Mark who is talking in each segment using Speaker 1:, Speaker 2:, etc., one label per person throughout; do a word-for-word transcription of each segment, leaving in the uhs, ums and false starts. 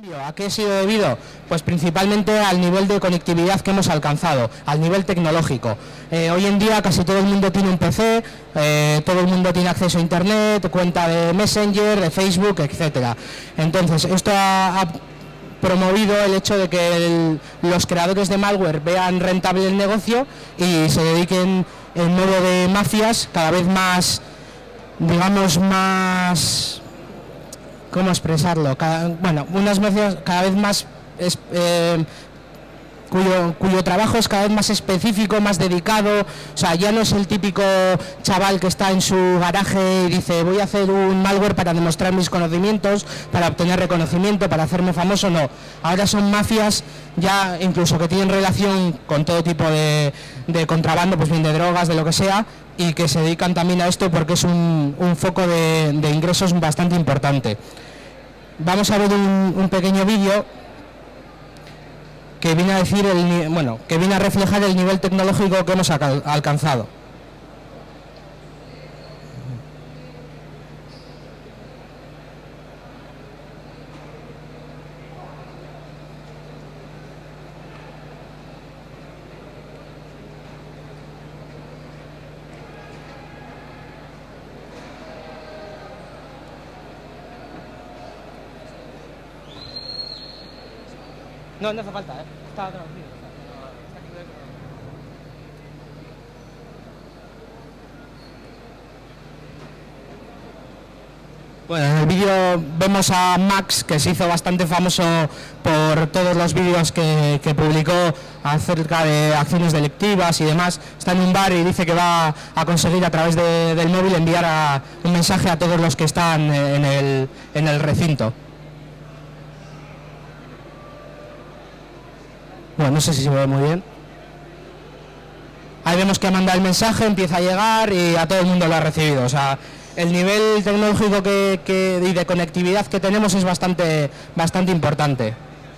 Speaker 1: ¿A qué ha sido debido? Pues principalmente al nivel de conectividad que hemos alcanzado, al nivel tecnológico. Eh, hoy en día casi todo el mundo tiene un P C, eh, todo el mundo tiene acceso a Internet, cuenta de Messenger, de Facebook, etcétera. Entonces, esto ha, ha promovido el hecho de que el, los creadores de malware vean rentable el negocio y se dediquen en modo de mafias cada vez más, digamos, más... ¿Cómo expresarlo? Cada, bueno, unas mafias cada vez más, es, eh, cuyo, cuyo trabajo es cada vez más específico, más dedicado. O sea, ya no es el típico chaval que está en su garaje y dice voy a hacer un malware para demostrar mis conocimientos, para obtener reconocimiento, para hacerme famoso. No, ahora son mafias ya incluso que tienen relación con todo tipo de, de contrabando, pues bien de drogas, de lo que sea, y que se dedican también a esto porque es un, un foco de, de ingresos bastante importante. Vamos a ver un, un pequeño vídeo que viene a decir el, bueno, que viene a reflejar el nivel tecnológico que hemos alcanzado. No, no hace falta, ¿eh? Está traducido. Bueno, en el vídeo vemos a Max, que se hizo bastante famoso por todos los vídeos que, que publicó acerca de acciones delictivas y demás. Está en un bar y dice que va a conseguir a través de, del móvil enviar a, un mensaje a todos los que están en el, en el recinto. Bueno, no sé si se ve muy bien. Ahí vemos que manda el mensaje, empieza a llegar y a todo el mundo lo ha recibido. O sea, el nivel tecnológico que, que, y de conectividad que tenemos es bastante, bastante importante.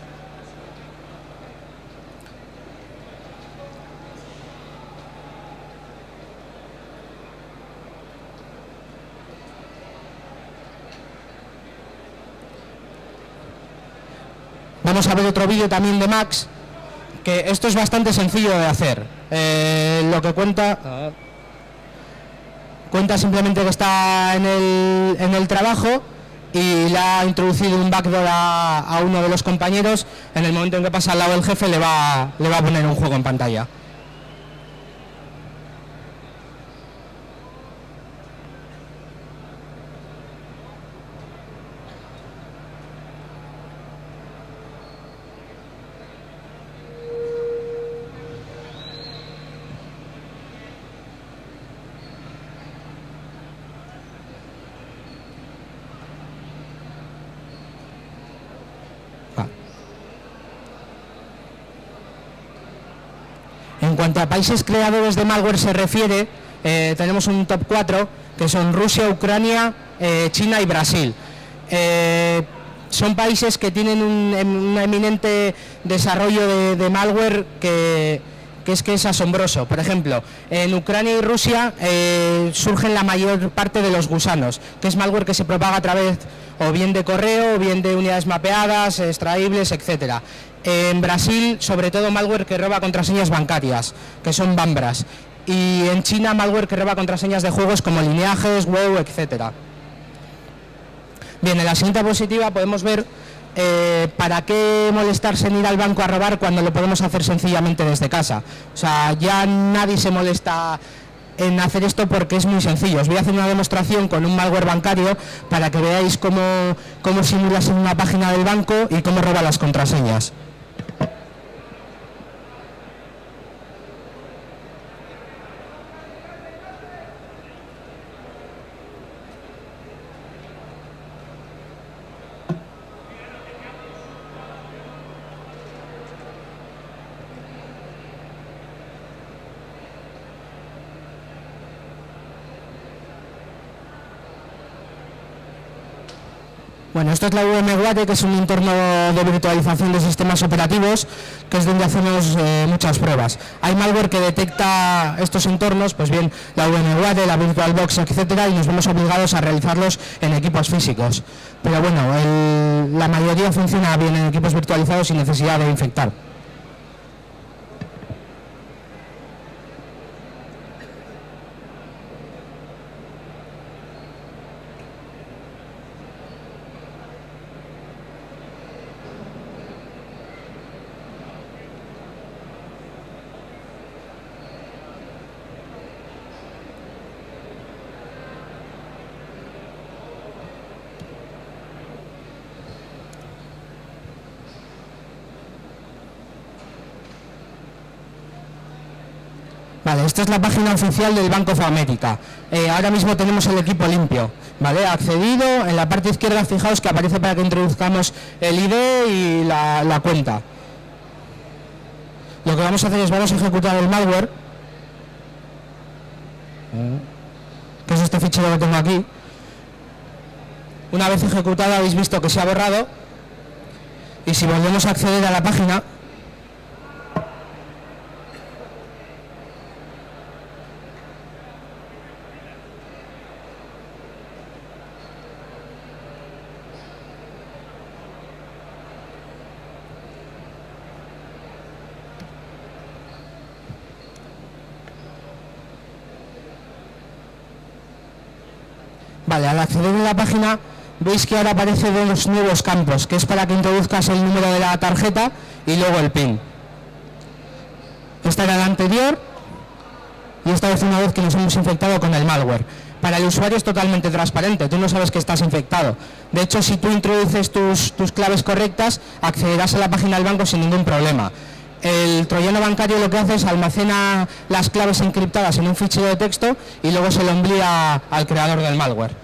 Speaker 1: Vamos a ver otro vídeo también de Max, que esto es bastante sencillo de hacer. Eh, lo que cuenta... Cuenta simplemente que está en el, en el trabajo y le ha introducido un backdoor a, a uno de los compañeros. En el momento en que pasa al lado del jefe le va, le va a poner un juego en pantalla. En cuanto a países creadores de malware se refiere, eh, tenemos un top cuatro, que son Rusia, Ucrania, eh, China y Brasil. Eh, son países que tienen un, un eminente desarrollo de, de malware que, que es que es asombroso. Por ejemplo, en Ucrania y Rusia eh, surgen la mayor parte de los gusanos, que es malware que se propaga a través o bien de correo, o bien de unidades mapeadas, extraíbles, etcétera. En Brasil, sobre todo malware que roba contraseñas bancarias, que son Bambras. Y en China, malware que roba contraseñas de juegos como Lineajes, WoW, etcétera. Bien, en la siguiente diapositiva podemos ver eh, para qué molestarse en ir al banco a robar cuando lo podemos hacer sencillamente desde casa. O sea, ya nadie se molesta en hacer esto porque es muy sencillo. Os voy a hacer una demostración con un malware bancario para que veáis cómo, cómo simulas en una página del banco y cómo roba las contraseñas. Bueno, esto es la VMware, que es un entorno de virtualización de sistemas operativos, que es donde hacemos eh, muchas pruebas. Hay malware que detecta estos entornos, pues bien, la VMware, la VirtualBox, etcétera, y nos vemos obligados a realizarlos en equipos físicos. Pero bueno, el, la mayoría funciona bien en equipos virtualizados sin necesidad de infectar. Vale, esta es la página oficial del Bank of America. Eh, ahora mismo tenemos el equipo limpio, ¿vale? Accedido, en la parte izquierda fijaos que aparece para que introduzcamos el I D y la, la cuenta. Lo que vamos a hacer es vamos a ejecutar el malware, que es este fichero que tengo aquí. Una vez ejecutado habéis visto que se ha borrado, y si volvemos a acceder a la página, vale, al acceder a la página veis que ahora aparece dos nuevos campos, que es para que introduzcas el número de la tarjeta y luego el PIN. Esta era la anterior y esta vez una vez que nos hemos infectado con el malware. Para el usuario es totalmente transparente, tú no sabes que estás infectado. De hecho, si tú introduces tus, tus claves correctas, accederás a la página del banco sin ningún problema. El troyano bancario lo que hace es almacena las claves encriptadas en un fichero de texto y luego se lo envía al creador del malware.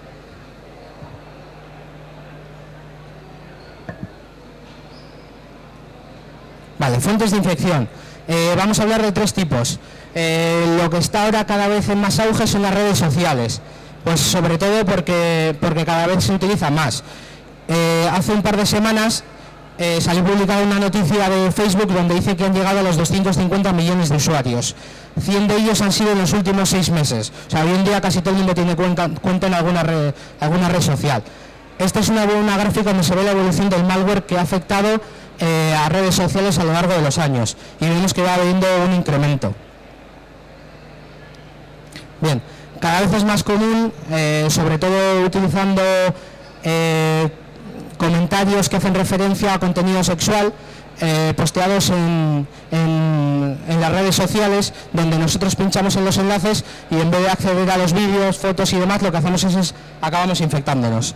Speaker 1: Vale, fuentes de infección. Eh, vamos a hablar de tres tipos. Eh, lo que está ahora cada vez en más auge son las redes sociales. Pues sobre todo porque, porque cada vez se utilizan más. Eh, hace un par de semanas eh, salió publicada una noticia de Facebook donde dice que han llegado a los doscientos cincuenta millones de usuarios. cien de ellos han sido en los últimos seis meses. O sea, hoy en día casi todo el mundo tiene cuenta, cuenta en alguna red, alguna red social. Esta es una, una gráfica donde se ve la evolución del malware que ha afectado eh, a redes sociales a lo largo de los años. Y vemos que va habiendo un incremento. Bien, cada vez es más común, eh, sobre todo utilizando eh, comentarios que hacen referencia a contenido sexual, eh, posteados en, en, en las redes sociales, donde nosotros pinchamos en los enlaces y en vez de acceder a los vídeos, fotos y demás, lo que hacemos es, es acabamos infectándonos.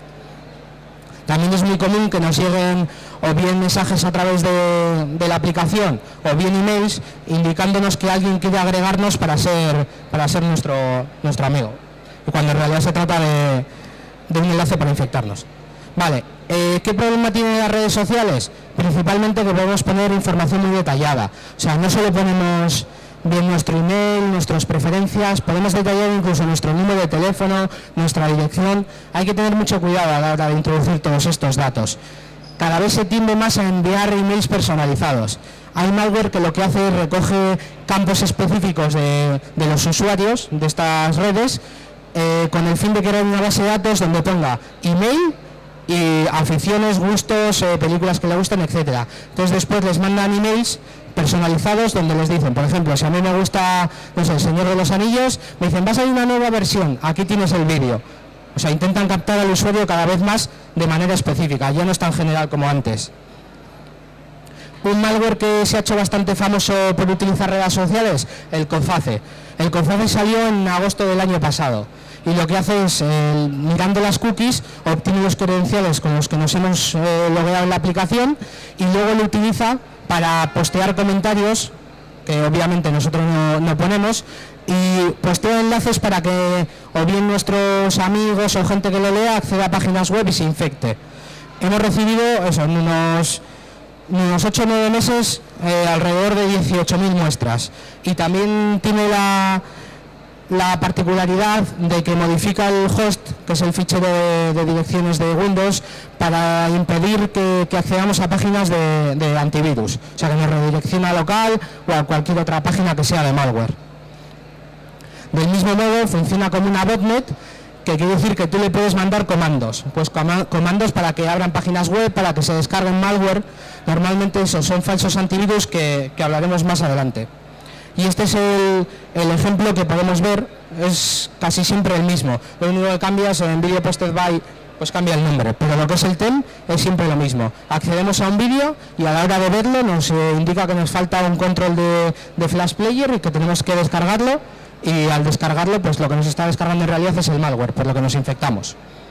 Speaker 1: También es muy común que nos lleguen o bien mensajes a través de, de la aplicación o bien emails indicándonos que alguien quiere agregarnos para ser, para ser nuestro, nuestro amigo. Y cuando en realidad se trata de, de un enlace para infectarnos. Vale, eh, ¿qué problema tienen las redes sociales? Principalmente que podemos poner información muy detallada. O sea, no solo ponemos bien nuestro email, nuestras preferencias, podemos detallar incluso nuestro número de teléfono, nuestra dirección. Hay que tener mucho cuidado a la hora de introducir todos estos datos. Cada vez se tiende más a enviar emails personalizados. Hay malware que lo que hace es recoge campos específicos de, de los usuarios de estas redes eh, con el fin de crear una base de datos donde ponga email y aficiones, gustos, eh, películas que le gusten, etcétera. Entonces después les mandan emails personalizados donde les dicen, por ejemplo, si a mí me gusta, no sé, El Señor de los Anillos, me dicen, vas a ir una nueva versión, aquí tienes el vídeo. O sea, intentan captar al usuario cada vez más de manera específica, ya no es tan general como antes. Un malware que se ha hecho bastante famoso por utilizar redes sociales, el Coface. El Coface salió en agosto del año pasado. Y lo que hace es, eh, mirando las cookies, obtiene los credenciales con los que nos hemos eh, logueado en la aplicación y luego lo utiliza para postear comentarios, que obviamente nosotros no, no ponemos, y postea enlaces para que o bien nuestros amigos o gente que lo lea acceda a páginas web y se infecte. Hemos recibido eso, en unos, unos ocho o nueve meses eh, alrededor de dieciocho mil muestras. Y también tiene la... la particularidad de que modifica el host, que es el fichero de, de direcciones de Windows, para impedir que, que accedamos a páginas de, de antivirus, o sea que nos redirecciona a local o a cualquier otra página que sea de malware. Del mismo modo funciona como una botnet, que quiere decir que tú le puedes mandar comandos, pues comandos para que abran páginas web, para que se descarguen malware. Normalmente esos son falsos antivirus que, que hablaremos más adelante. Y este es el, el ejemplo que podemos ver, es casi siempre el mismo. Lo único que cambia es en Video Posted By, pues cambia el nombre, pero lo que es el T E M es siempre lo mismo. Accedemos a un vídeo y a la hora de verlo nos eh, indica que nos falta un control de, de Flash Player y que tenemos que descargarlo, y al descargarlo pues lo que nos está descargando en realidad es el malware, por lo que nos infectamos.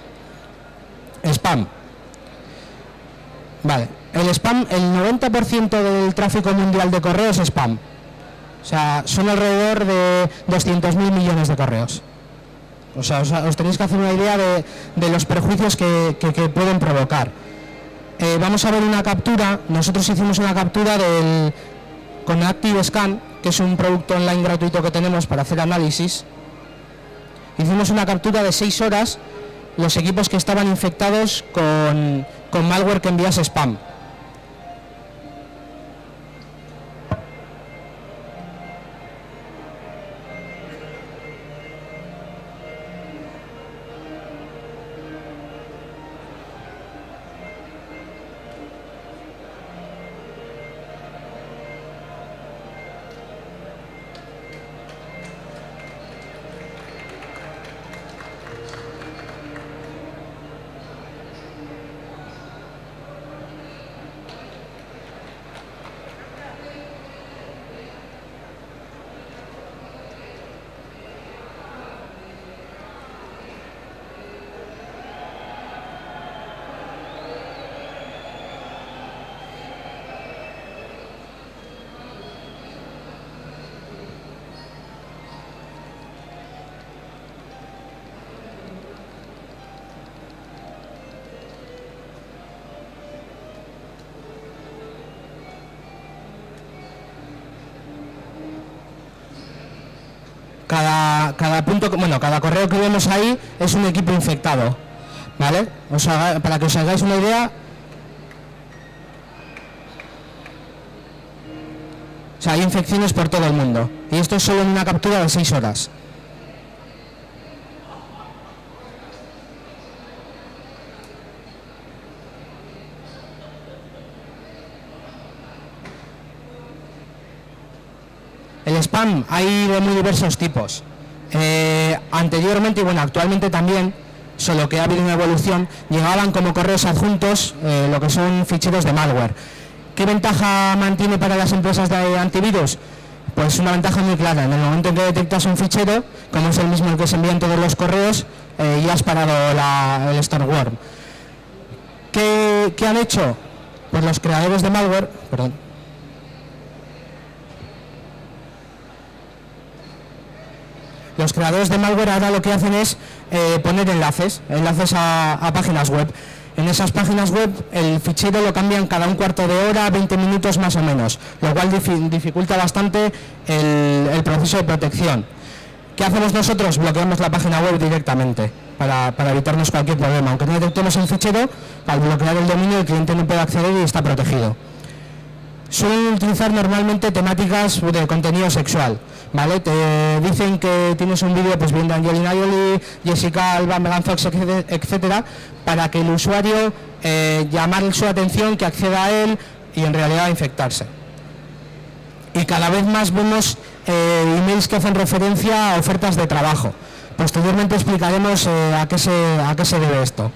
Speaker 1: Spam. Vale, el spam, el noventa por ciento del tráfico mundial de correos es spam. O sea, son alrededor de doscientos mil millones de correos. O sea, os, os tenéis que hacer una idea de, de los perjuicios que, que, que pueden provocar. Eh, vamos a ver una captura. Nosotros hicimos una captura del, con ActiveScan, que es un producto online gratuito que tenemos para hacer análisis. Hicimos una captura de seis horas, los equipos que estaban infectados con, con malware que envías spam. Cada, cada punto, bueno, cada correo que vemos ahí es un equipo infectado, ¿vale? O sea, para que os hagáis una idea, o sea, hay infecciones por todo el mundo, y esto es solo en una captura de seis horas. El spam hay de muy diversos tipos. Eh, anteriormente, y bueno, actualmente también, solo que ha habido una evolución, llegaban como correos adjuntos eh, lo que son ficheros de malware. ¿Qué ventaja mantiene para las empresas de antivirus? Pues una ventaja muy clara. En el momento en que detectas un fichero, como es el mismo el que se envía en todos los correos, eh, ya has parado la, el storeworm. ¿Qué, ¿Qué han hecho? Pues los creadores de malware, perdón, Los creadores de malware ahora lo que hacen es eh, poner enlaces, enlaces a, a páginas web. En esas páginas web el fichero lo cambian cada un cuarto de hora, veinte minutos más o menos, lo cual dificulta bastante el, el proceso de protección. ¿Qué hacemos nosotros? Bloqueamos la página web directamente para, para evitarnos cualquier problema. Aunque no detectemos el fichero, al bloquear el dominio el cliente no puede acceder y está protegido. Suelen utilizar normalmente temáticas de contenido sexual, ¿vale? Te dicen que tienes un vídeo pues viendo a Angelina Jolie, Jessica Alba, Megan Fox, etcétera, para que el usuario eh, llamar su atención, que acceda a él y en realidad infectarse. Y cada vez más vemos eh, emails que hacen referencia a ofertas de trabajo. Posteriormente explicaremos eh, a qué se, a qué se debe esto.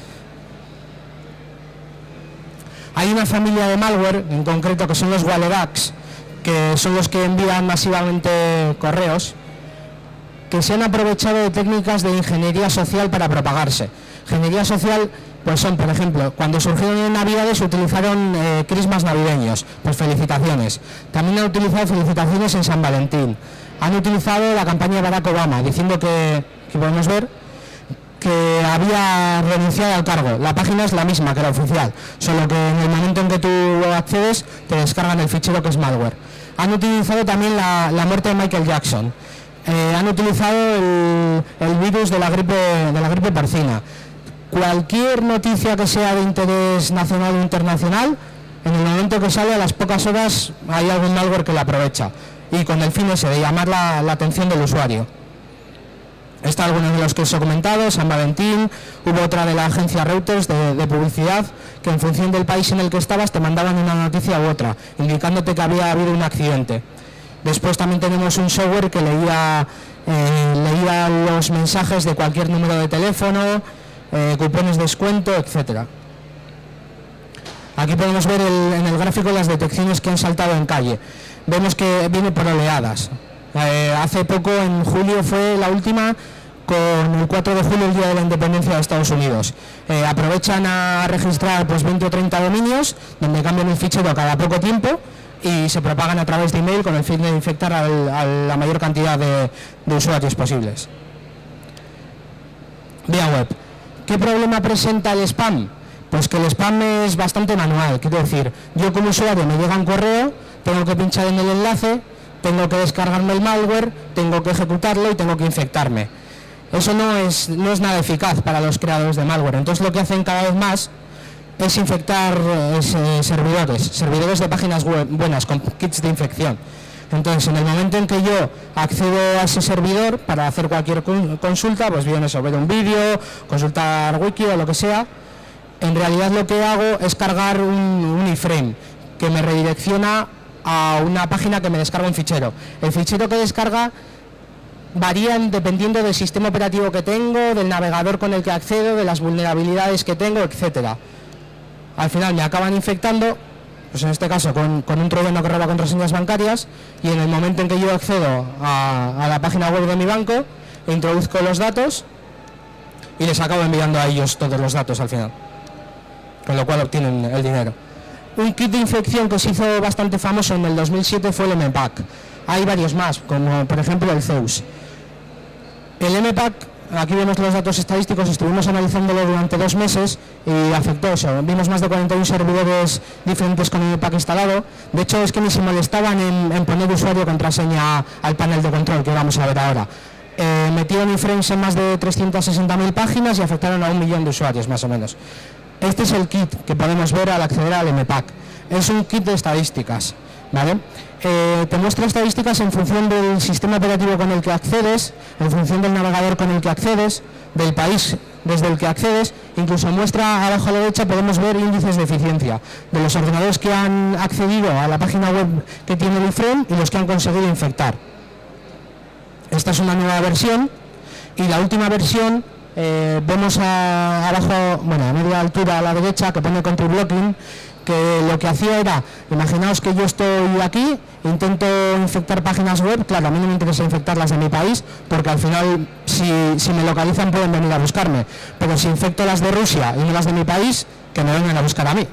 Speaker 1: Hay una familia de malware, en concreto, que son los Walleracks, que son los que envían masivamente correos, que se han aprovechado de técnicas de ingeniería social para propagarse. Ingeniería social, pues son, por ejemplo, cuando surgieron en Navidades utilizaron eh, crismas navideños, pues felicitaciones. También han utilizado felicitaciones en San Valentín. Han utilizado la campaña de Barack Obama, diciendo que, que podemos ver, que había renunciado al cargo. La página es la misma que la oficial, solo que en el momento en que tú accedes te descargan el fichero que es malware. Han utilizado también la, la muerte de Michael Jackson, eh, han utilizado el, el virus de la gripe, de la gripe porcina. Cualquier noticia que sea de interés nacional o internacional, en el momento que sale, a las pocas horas hay algún malware que la aprovecha, y con el fin ese de llamar la, la atención del usuario. Está algunos de los que os he comentado, San Valentín, hubo otra de la agencia Reuters de, de publicidad, que en función del país en el que estabas te mandaban una noticia u otra, indicándote que había habido un accidente. Después también tenemos un software que leía, eh, leía los mensajes de cualquier número de teléfono, eh, cupones de descuento, etcétera. Aquí podemos ver el, en el gráfico las detecciones que han saltado en calle. Vemos que viene por oleadas. Eh, hace poco, en julio, fue la última, con el cuatro de julio, el día de la independencia de Estados Unidos. Eh, aprovechan a registrar pues veinte o treinta dominios, donde cambian el fichero cada poco tiempo y se propagan a través de email con el fin de infectar al, a la mayor cantidad de, de usuarios posibles. Vía web. ¿Qué problema presenta el spam? Pues que el spam es bastante manual. Quiero decir, yo como usuario me llega un correo, tengo que pinchar en el enlace, tengo que descargarme el malware, tengo que ejecutarlo y tengo que infectarme. Eso no es, no es nada eficaz para los creadores de malware. Entonces lo que hacen cada vez más es infectar eh, servidores, servidores de páginas web buenas, con kits de infección. Entonces, en el momento en que yo accedo a ese servidor para hacer cualquier consulta, pues bien eso, ver un vídeo, consultar wiki o lo que sea, en realidad lo que hago es cargar un, un iframe que me redirecciona a una página que me descarga un fichero. El fichero que descarga varía dependiendo del sistema operativo que tengo, del navegador con el que accedo, de las vulnerabilidades que tengo, etcétera. Al final me acaban infectando, pues en este caso con, con un troyano que roba contraseñas bancarias, y en el momento en que yo accedo a, a la página web de mi banco, introduzco los datos y les acabo enviando a ellos todos los datos al final, con lo cual obtienen el dinero. Un kit de infección que se hizo bastante famoso en el dos mil siete fue el M PAC. Hay varios más, como por ejemplo el Zeus. El M PAC, aquí vemos los datos estadísticos, estuvimos analizándolo durante dos meses y afectó eso. Vimos más de cuarenta y uno servidores diferentes con el M PAC instalado. De hecho, es que ni se molestaban en, en poner usuario y contraseña al panel de control, que vamos a ver ahora. Eh, metieron iframes en más de trescientas sesenta mil páginas y afectaron a un millón de usuarios, más o menos. Este es el kit que podemos ver al acceder al M PAC. Es un kit de estadísticas, ¿vale? Eh, te muestra estadísticas en función del sistema operativo con el que accedes, en función del navegador con el que accedes, del país desde el que accedes. Incluso muestra abajo a la derecha, podemos ver índices de eficiencia de los ordenadores que han accedido a la página web que tiene el iframe y los que han conseguido infectar. Esta es una nueva versión, y la última versión eh, vemos a, abajo, bueno, a media altura a la derecha, que pone Country Blocking, que lo que hacía era, imaginaos que yo estoy aquí, intento infectar páginas web. Claro, a mí no me interesa infectar las de mi país, porque al final si, si me localizan pueden venir a buscarme, pero si infecto las de Rusia y no las de mi país, que me vengan a buscar a mí.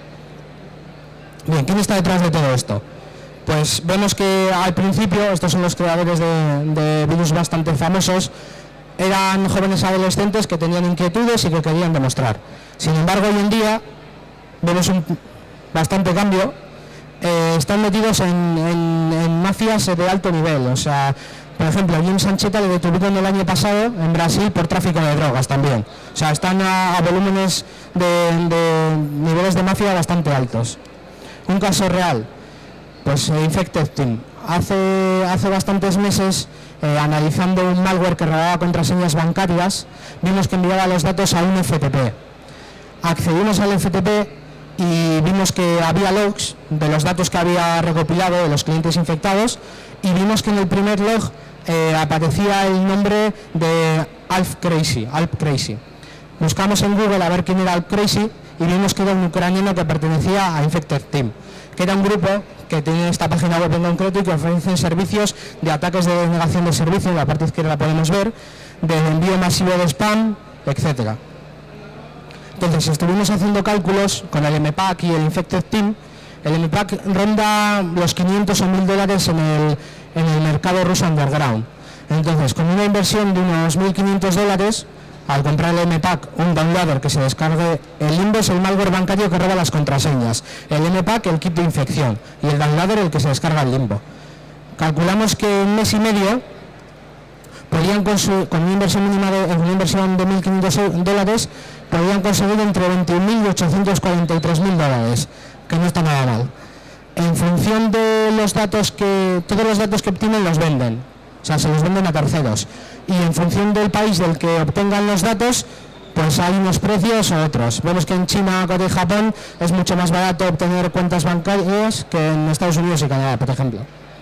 Speaker 1: Bien, ¿quién está detrás de todo esto? Pues vemos que al principio, estos son los creadores de, de virus bastante famosos, eran jóvenes adolescentes que tenían inquietudes y que querían demostrar. Sin embargo, hoy en día vemos un bastante cambio. Eh, están metidos en, en, en mafias de alto nivel. O sea, por ejemplo, a Jim Sancheta le detuvieron el año pasado en Brasil por tráfico de drogas también. O sea, están a, a volúmenes de, de niveles de mafia bastante altos. Un caso real, pues eh, Infected Team. Hace, hace bastantes meses, eh, analizando un malware que robaba contraseñas bancarias, vimos que enviaba los datos a un F T P. Accedimos al F T P y vimos que había logs de los datos que había recopilado de los clientes infectados, y vimos que en el primer log eh, aparecía el nombre de Alp Crazy, Alp Crazy. Buscamos en Google a ver quién era Alp Crazy y vimos que era un ucraniano que pertenecía a Infected Team, que era un grupo que tiene esta página web en concreto y que ofrecen servicios de ataques de denegación de servicio. En la parte izquierda podemos ver, de envío masivo de spam, etcétera. Entonces, estuvimos haciendo cálculos con el M PAC y el Infected Team. El M PAC ronda los quinientos o mil dólares en el, en el mercado ruso underground. Entonces, con una inversión de unos mil quinientos dólares, al comprar el M PAC, un downloader que se descargue, el Limbo es el malware bancario que roba las contraseñas, el M PAC el kit de infección, y el downloader el que se descarga el Limbo. Calculamos que en un mes y medio podían con una inversión mínima de, una inversión de mil quinientos dólares, podían conseguir entre veintiún mil y ochocientos cuarenta y tres mil dólares, que no está nada mal. En función de los datos que, todos los datos que obtienen los venden, o sea, se los venden a terceros. Y en función del país del que obtengan los datos, pues hay unos precios o otros. Vemos que en China, Corea y Japón es mucho más barato obtener cuentas bancarias que en Estados Unidos y Canadá, por ejemplo.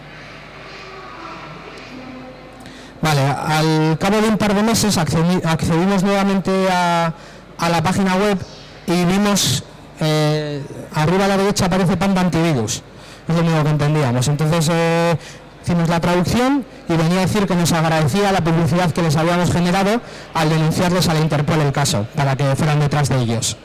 Speaker 1: Vale, al cabo de un par de meses accedimos nuevamente a, a la página web y vimos, eh, arriba a la derecha aparece Panda Antivirus. Es lo único que entendíamos. Entonces eh, hicimos la traducción y venía a decir que nos agradecía la publicidad que les habíamos generado al denunciarles a la Interpol el caso, para que fueran detrás de ellos.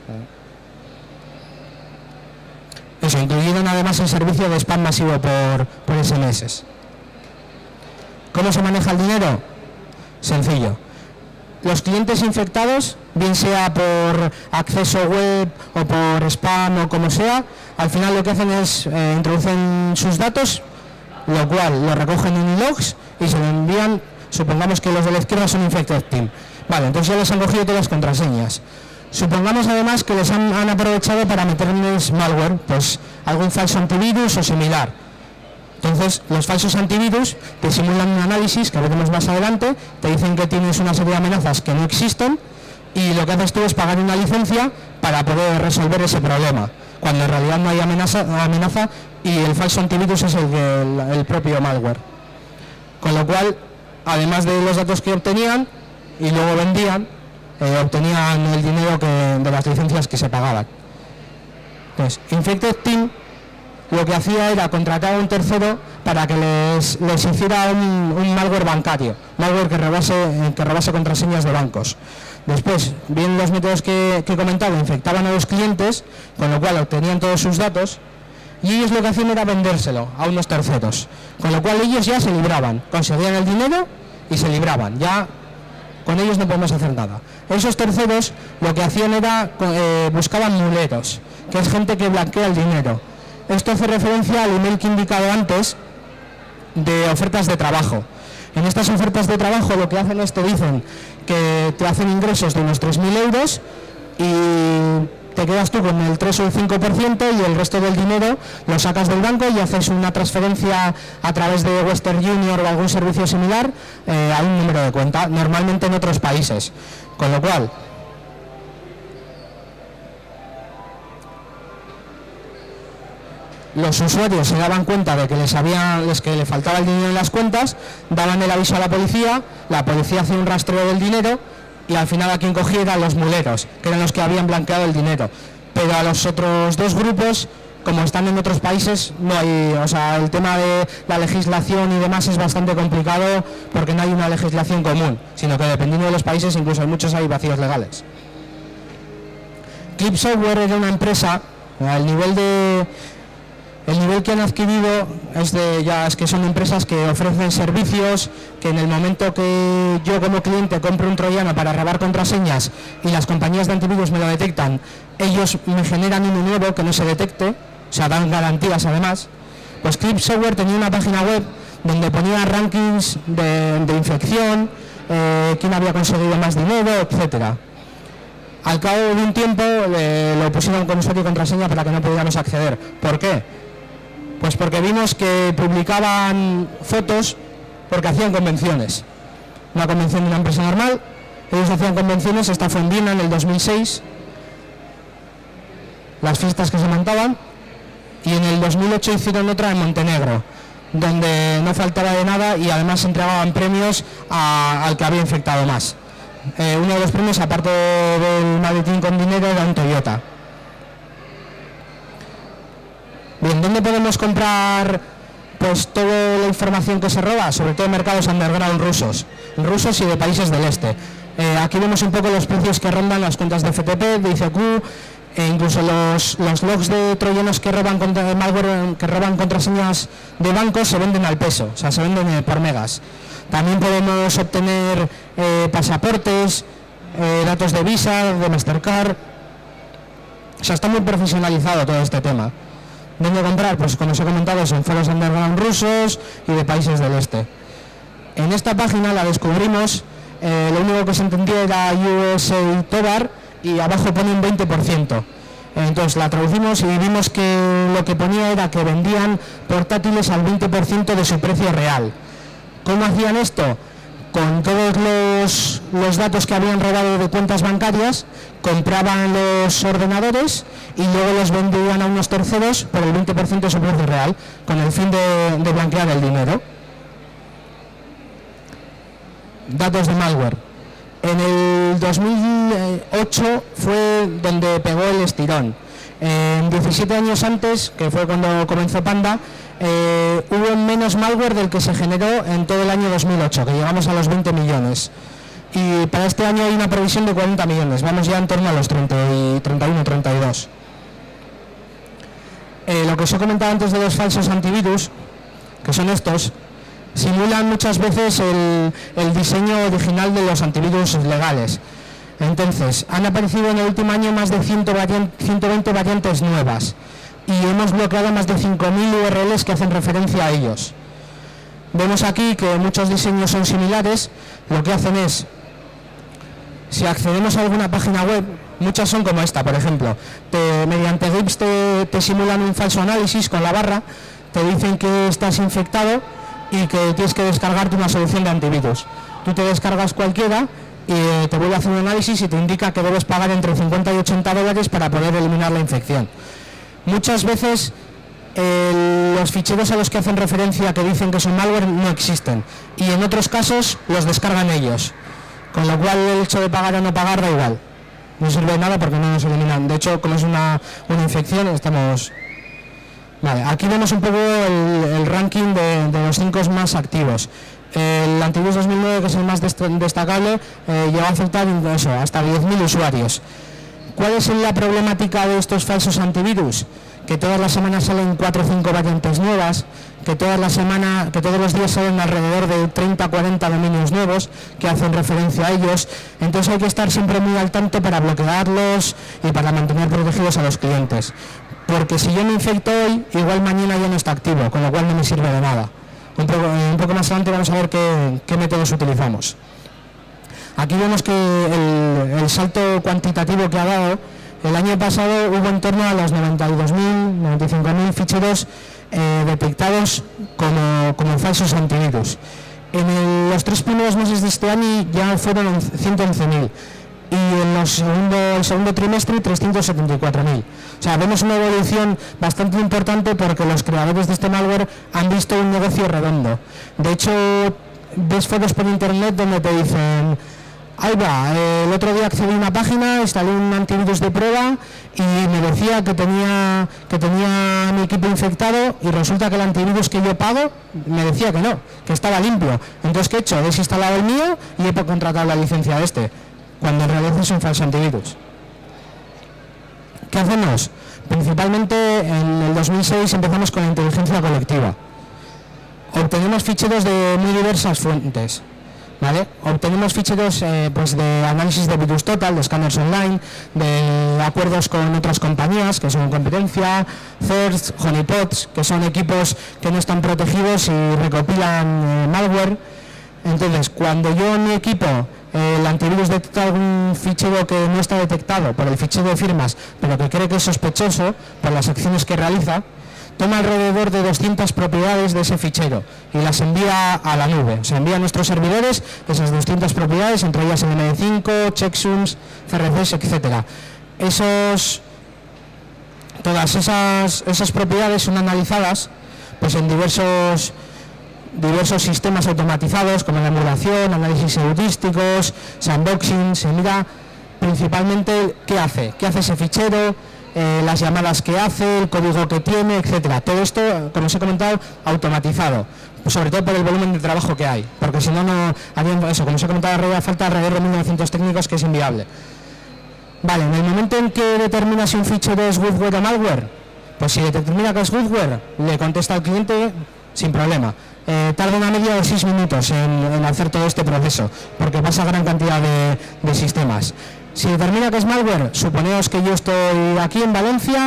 Speaker 1: Eso, incluyeron además el servicio de spam masivo por, por ese eme ese. ¿Cómo se maneja el dinero? Sencillo. Los clientes infectados, bien sea por acceso web o por spam o como sea, al final lo que hacen es eh, introducen sus datos, lo cual lo recogen en logs y se lo envían. Supongamos que los de la izquierda son Infected Team. Vale, entonces ya les han cogido todas las contraseñas. Supongamos además que les han, han aprovechado para meterles malware, pues algún falso antivirus o similar. Entonces, los falsos antivirus te simulan un análisis que veremos más adelante, te dicen que tienes una serie de amenazas que no existen y lo que haces tú es pagar una licencia para poder resolver ese problema, cuando en realidad no hay amenaza, amenaza y el falso antivirus es el, el, el propio malware. Con lo cual, además de los datos que obtenían y luego vendían, eh, obtenían el dinero que, de las licencias que se pagaban. Entonces, Infected Team lo que hacía era contratar a un tercero para que les, les hiciera un, un malware bancario, malware que robase, que robase contraseñas de bancos. Después, bien los métodos que, que he comentado, infectaban a los clientes, con lo cual obtenían todos sus datos, y ellos lo que hacían era vendérselo a unos terceros, con lo cual ellos ya se libraban, conseguían el dinero y se libraban, ya con ellos no podemos hacer nada. Esos terceros lo que hacían era, eh, buscaban muleros, que es gente que blanquea el dinero. Esto hace referencia al email que he indicado antes de ofertas de trabajo. En estas ofertas de trabajo lo que hacen es te dicen que te hacen ingresos de unos tres mil euros y te quedas tú con el tres o el cinco por ciento y el resto del dinero lo sacas del banco y haces una transferencia a través de Western Union o algún servicio similar eh, a un número de cuenta, normalmente en otros países. Con lo cual, los usuarios se daban cuenta de que les había, les que le faltaba el dinero en las cuentas, daban el aviso a la policía, la policía hacía un rastreo del dinero y al final a quien cogía eran los muleros, que eran los que habían blanqueado el dinero. Pero a los otros dos grupos, como están en otros países, no hay, o sea, el tema de la legislación y demás es bastante complicado porque no hay una legislación común, sino que dependiendo de los países, incluso en muchos hay vacíos legales. Clip Software era una empresa, al nivel de... El nivel que han adquirido es de ya es que son empresas que ofrecen servicios que en el momento que yo como cliente compro un troyano para robar contraseñas y las compañías de antivirus me lo detectan, ellos me generan uno nuevo que no se detecte, o sea, dan garantías además. Pues Clip Software tenía una página web donde ponía rankings de, de infección, eh, quién había conseguido más dinero, etcétera. Al cabo de un tiempo eh, lo pusieron con usuario y contraseña para que no pudiéramos acceder. ¿Por qué? Pues porque vimos que publicaban fotos porque hacían convenciones. Una convención de una empresa normal, ellos hacían convenciones, esta fue en Viena en el dos mil seis, las fiestas que se montaban, y en el dos mil ocho hicieron otra en Montenegro, donde no faltaba de nada y además entregaban premios a, al que había infectado más. Eh, uno de los premios, aparte del maletín con dinero, era un Toyota. Bien, ¿dónde podemos comprar pues toda la información que se roba? Sobre todo en mercados underground rusos, rusos y de países del este. Eh, aquí vemos un poco los precios que rondan las cuentas de F T P, de I C Q, e incluso los, los logs de troyanos que roban, contra, malware, que roban contraseñas de bancos se venden al peso, o sea, se venden por megas. También podemos obtener eh, pasaportes, eh, datos de Visa, de Mastercard. O sea, está muy profesionalizado todo este tema. ¿Dónde comprar? Pues como os he comentado, son foros underground rusos y de países del este. En esta página la descubrimos, eh, lo único que se entendía era U S A Tovar y abajo pone un veinte por ciento. Entonces la traducimos y vimos que lo que ponía era que vendían portátiles al veinte por ciento de su precio real. ¿Cómo hacían esto? Con todos los, los datos que habían robado de cuentas bancarias, compraban los ordenadores y luego los vendían a unos terceros por el veinte por ciento de su precio real, con el fin de, de blanquear el dinero. Datos de malware. En el dos mil ocho fue donde pegó el estirón. En diecisiete años antes, que fue cuando comenzó Panda, eh, hubo menos malware del que se generó en todo el año dos mil ocho, que llegamos a los veinte millones. Y para este año hay una previsión de cuarenta millones, vamos ya en torno a los treinta y, treinta y uno, treinta y dos. Eh, lo que os he comentado antes de los falsos antivirus, que son estos, simulan muchas veces el, el diseño original de los antivirus legales. Entonces, han aparecido en el último año más de ciento veinte variantes nuevas y hemos bloqueado más de cinco mil U R Ls que hacen referencia a ellos. Vemos aquí que muchos diseños son similares. Lo que hacen es, si accedemos a alguna página web, muchas son como esta, por ejemplo, te, mediante G I P S te, te simulan un falso análisis con la barra, te dicen que estás infectado y que tienes que descargarte una solución de antivirus. Tú te descargas cualquiera y eh, te vuelve a hacer un análisis y te indica que debes pagar entre cincuenta y ochenta dólares para poder eliminar la infección. Muchas veces eh, los ficheros a los que hacen referencia que dicen que son malware no existen y en otros casos los descargan ellos, con lo cual el hecho de pagar o no pagar da igual, no sirve de nada porque no nos eliminan. De hecho, como es una, una infección, estamos... Vale, aquí vemos un poco el, el ranking de, de los cinco más activos. El antivirus dos mil nueve, que es el más destacable, eh, llegó a afectar eso, hasta diez mil usuarios. ¿Cuál es la problemática de estos falsos antivirus? Que todas las semanas salen cuatro o cinco variantes nuevas, que todas las semanas, que todos los días salen alrededor de treinta a cuarenta dominios nuevos que hacen referencia a ellos. Entonces hay que estar siempre muy al tanto para bloquearlos y para mantener protegidos a los clientes. Porque si yo me infecto hoy, igual mañana ya no está activo, con lo cual no me sirve de nada. Un poco, un poco más adelante vamos a ver qué, qué métodos utilizamos. Aquí vemos que el, el salto cuantitativo que ha dado, el año pasado hubo en torno a los noventa y dos mil, noventa y cinco mil ficheros eh, detectados como, como falsos antivirus. En el, los tres primeros meses de este año ya fueron ciento once mil. Y en los segundo, el segundo trimestre trescientos setenta y cuatro mil. O sea, vemos una evolución bastante importante porque los creadores de este malware han visto un negocio redondo. De hecho, ves fotos por internet donde te dicen, ahí va, eh, el otro día accedí a una página, instalé un antivirus de prueba y me decía que tenía, que tenía mi equipo infectado y resulta que el antivirus que yo pago me decía que no, que estaba limpio. Entonces, ¿qué he hecho? He desinstalado el mío y he contratado la licencia de este, cuando en realidad es un falso antivirus. ¿Qué hacemos? Principalmente en el dos mil seis empezamos con la inteligencia colectiva. Obtenemos ficheros de muy diversas fuentes, ¿vale? Obtenemos ficheros eh, pues de análisis de virus total, de escáneres online, de acuerdos con otras compañías que son competencia, Thirst, Honeypots, que son equipos que no están protegidos y recopilan eh, malware. Entonces, cuando yo en mi equipo eh, el antivirus detecta algún fichero que no está detectado por el fichero de firmas, pero que cree que es sospechoso por las acciones que realiza, toma alrededor de doscientas propiedades de ese fichero y las envía a la nube. Se envía a nuestros servidores esas doscientas propiedades, entre ellas el M D cinco, checksums, C R Cs, etcétera. Esos, todas esas, esas propiedades son analizadas pues en diversos diversos sistemas automatizados como la emulación, análisis heurísticos, sandboxing. Se mira principalmente qué hace, qué hace ese fichero, eh, las llamadas que hace, el código que tiene, etcétera. Todo esto, como os he comentado, automatizado, sobre todo por el volumen de trabajo que hay, porque si no, no haría eso, como os he comentado, haría falta alrededor de mil novecientos técnicos, que es inviable. Vale, en el momento en que determina si un fichero es goodware o malware, pues si determina que es goodware, le contesta al cliente sin problema. Eh, tarda una media de seis minutos en, en hacer todo este proceso, porque pasa gran cantidad de, de sistemas. Si determina que es malware, suponeos que yo estoy aquí en Valencia,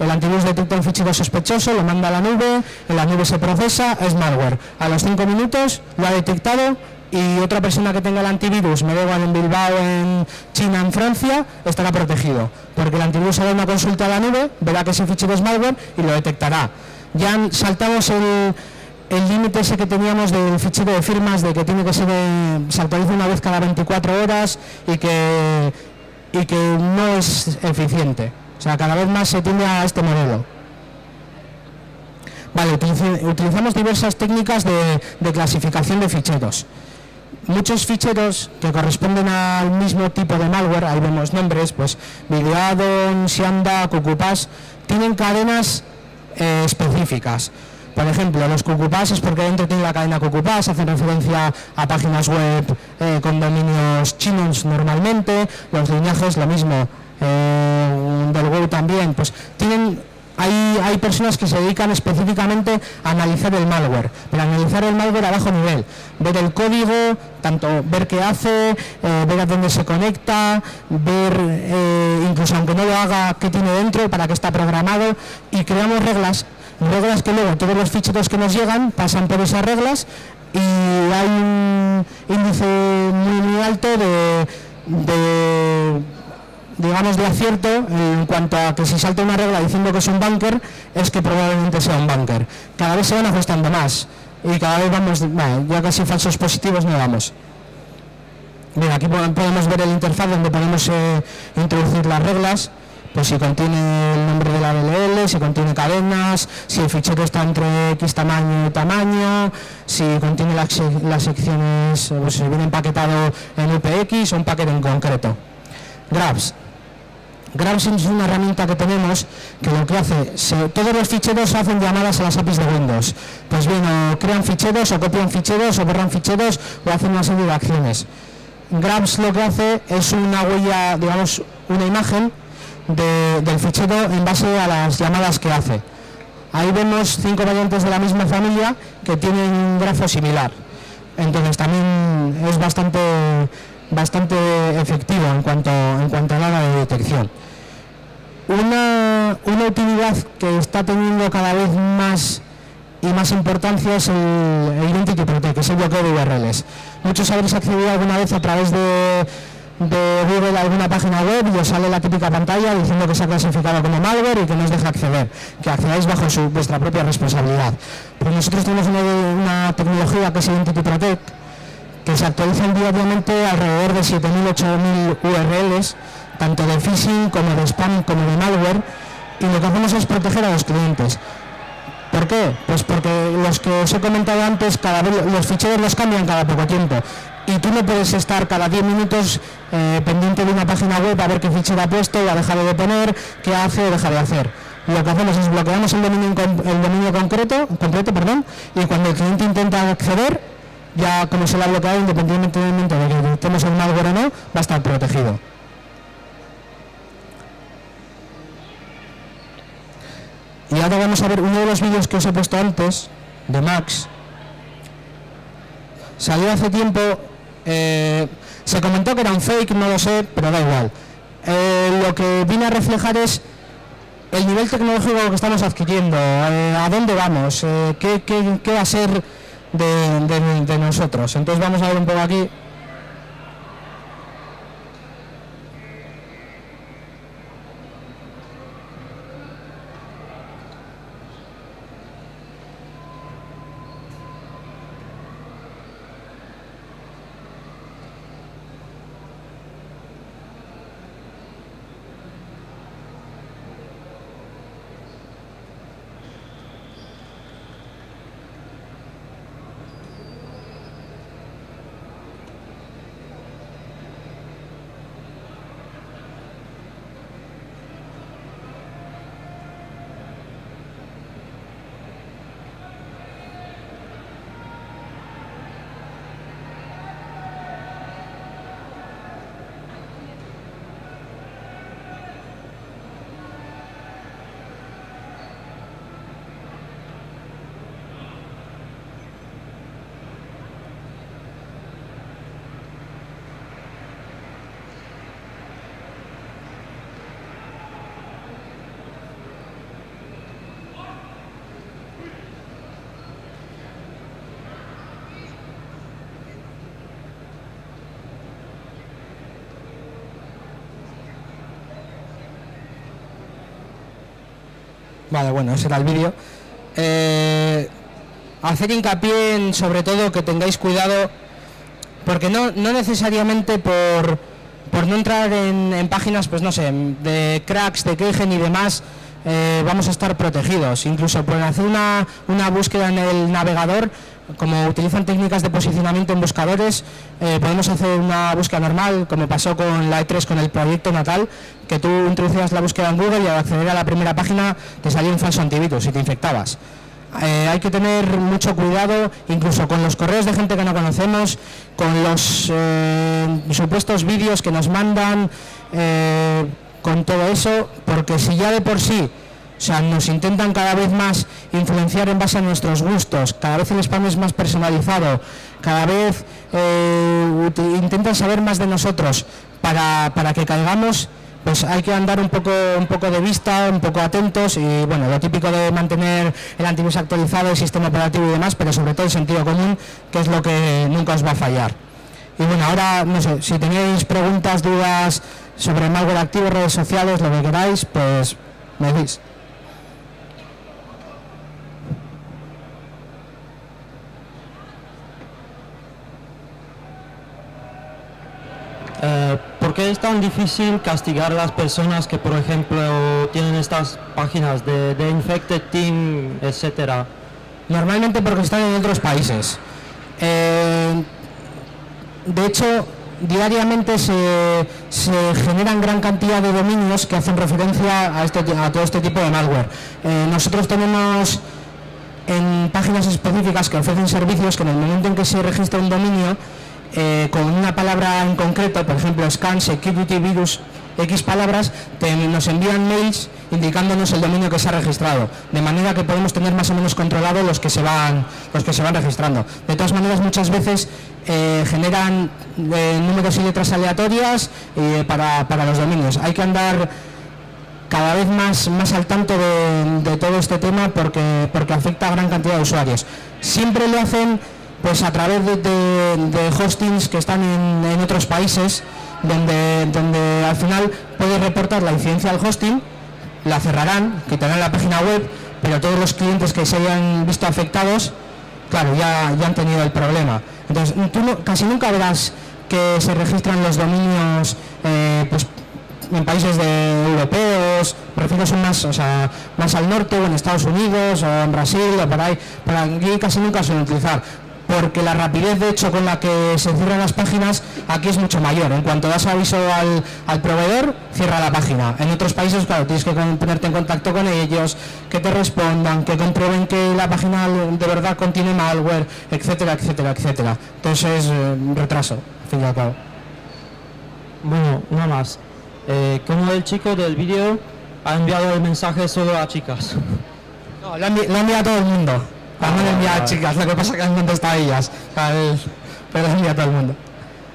Speaker 1: el antivirus detecta un fichero sospechoso, lo manda a la nube, en la nube se procesa, es malware. A los cinco minutos lo ha detectado y otra persona que tenga el antivirus, me da igual en Bilbao, en China, en Francia, estará protegido. Porque el antivirus hará una consulta a la nube, verá que ese fichero es malware y lo detectará. Ya saltamos el... el límite ese que teníamos del fichero de firmas, de que tiene que ser de, se actualiza una vez cada veinticuatro horas y que, y que no es eficiente. O sea, cada vez más se tiende a este modelo. Vale, utilizamos diversas técnicas de, de clasificación de ficheros. Muchos ficheros que corresponden al mismo tipo de malware, ahí vemos nombres, pues Videoaddon, Sianda, Cucupás, tienen cadenas eh, específicas. Por ejemplo, los Cucupás es porque dentro tiene la cadena Cucupás, hacen referencia a páginas web eh, con dominios chinos normalmente, los lineajes lo mismo, eh, del web también, pues tienen, hay, hay personas que se dedican específicamente a analizar el malware, pero analizar el malware a bajo nivel, ver el código, tanto ver qué hace, eh, ver a dónde se conecta, ver, eh, incluso aunque no lo haga, qué tiene dentro, para qué está programado, y creamos reglas. Reglas que luego todos los ficheros que nos llegan pasan por esas reglas y hay un índice muy, muy alto de, de, digamos, de acierto en cuanto a que si salta una regla diciendo que es un bunker, es que probablemente sea un bunker. Cada vez se van ajustando más y cada vez vamos, bueno, ya casi falsos positivos no vamos. Bien, aquí podemos ver el interfaz donde podemos eh, introducir las reglas. Pues si contiene el nombre de la D L L, si contiene cadenas, si el fichero está entre X tamaño y tamaño, si contiene las, las secciones, pues si viene empaquetado en U P X o un paquete en concreto. Grabs. Grabs es una herramienta que tenemos que lo que hace, se, todos los ficheros hacen llamadas a las A P Is de Windows. Pues bien, o crean ficheros, o copian ficheros, o borran ficheros, o hacen una serie de acciones. Grabs lo que hace es una huella, digamos, una imagen De, del fichero en base a las llamadas que hace. Ahí vemos cinco variantes de la misma familia que tienen un grafo similar. Entonces también es bastante, bastante efectivo en cuanto, en cuanto a la hora de detección. Una, una utilidad que está teniendo cada vez más y más importancia es el, el Identity Protect, que es el bloqueo de U R Ls. Muchos habréis accedido alguna vez a través de de Google a alguna página web y os sale la típica pantalla diciendo que se ha clasificado como malware y que no os deja acceder, que accedáis bajo su, vuestra propia responsabilidad. Pues nosotros tenemos una, una tecnología que es Identity Protect, que se actualizan diariamente alrededor de siete mil, ocho mil U R Ls, tanto de phishing como de spam como de malware, y lo que hacemos es proteger a los clientes. ¿Por qué? Pues porque los que os he comentado antes, cada vez los ficheros los cambian cada poco tiempo. Y tú no puedes estar cada diez minutos eh, pendiente de una página web a ver qué fichero ha puesto o ha dejado de poner, qué hace o deja de hacer. Lo que hacemos es bloqueamos el dominio, el dominio concreto, completo perdón, y cuando el cliente intenta acceder, ya como se lo ha bloqueado, independientemente de que detectemos el malware o no, va a estar protegido. Y ahora vamos a ver uno de los vídeos que os he puesto antes, de Max. Salió hace tiempo, eh, se comentó que era un fake, no lo sé, pero da igual. Eh, lo que viene a reflejar es el nivel tecnológico que estamos adquiriendo, eh, a dónde vamos, eh, qué, qué, qué va a ser de, de, de nosotros. Entonces vamos a ver un poco aquí. Vale, bueno, ese era el vídeo. Eh, hacer hincapié en, sobre todo, que tengáis cuidado, porque no, no necesariamente por, por no entrar en, en páginas, pues no sé, de cracks, de quejen y demás, eh, vamos a estar protegidos. Incluso por hacer una, una búsqueda en el navegador, como utilizan técnicas de posicionamiento en buscadores, eh, podemos hacer una búsqueda normal, como pasó con la E tres, con el proyecto Natal, que tú introducías la búsqueda en Google y al acceder a la primera página te salía un falso antivirus y te infectabas. Eh, hay que tener mucho cuidado, incluso con los correos de gente que no conocemos, con los eh, supuestos vídeos que nos mandan, eh, con todo eso, porque si ya de por sí, o sea, nos intentan cada vez más influenciar en base a nuestros gustos, cada vez el spam es más personalizado, cada vez eh, intentan saber más de nosotros para, para que caigamos, pues hay que andar un poco, un poco de vista, un poco atentos y bueno, lo típico de mantener el antivirus actualizado, el sistema operativo y demás, pero sobre todo el sentido común, que es lo que nunca os va a fallar. Y bueno, ahora, no sé, si tenéis preguntas, dudas sobre malware activo, redes sociales, lo que queráis, pues me decís.
Speaker 2: Eh, ¿Por qué es tan difícil castigar a las personas que, por ejemplo, tienen estas páginas de, de Infected Team, etcétera?
Speaker 1: Normalmente porque están en otros países. Eh, de hecho, diariamente se, se generan gran cantidad de dominios que hacen referencia a, este, a todo este tipo de malware. Eh, nosotros tenemos en páginas específicas que ofrecen servicios que en el momento en que se registra un dominio, Eh, con una palabra en concreto, por ejemplo scan, security, virus, X palabras, te, nos envían mails indicándonos el dominio que se ha registrado, de manera que podemos tener más o menos controlado los que se van, los que se van registrando. De todas maneras, muchas veces eh, generan eh, números y letras aleatorias eh, para, para los dominios. Hay que andar cada vez más, más al tanto de, de todo este tema porque, porque afecta a gran cantidad de usuarios. Siempre lo hacen pues a través de, de, de hostings que están en, en otros países, donde, donde al final puede reportar la incidencia al hosting, la cerrarán, quitarán la página web, pero todos los clientes que se hayan visto afectados, claro, ya, ya han tenido el problema. Entonces, tú no, casi nunca verás que se registran los dominios eh, pues, en países de europeos, prefiero son más, o sea, más al norte, o en Estados Unidos, o en Brasil, o por ahí, pero aquí casi nunca se suelen utilizar, porque la rapidez de hecho con la que se cierran las páginas aquí es mucho mayor. En cuanto das aviso al, al proveedor, cierra la página. En otros países, claro, tienes que ponerte en contacto con ellos, que te respondan, que comprueben que la página de verdad contiene malware, etcétera, etcétera, etcétera. Entonces, eh, retraso, al fin y al cabo.
Speaker 2: Bueno, nada más. Eh, como el chico del vídeo ha enviado el mensaje solo a chicas.
Speaker 1: No, lo ha enviado a todo el mundo. Ah, no le envía a chicas, lo que pasa es que han contestado a ellas, pero le envía a todo el mundo.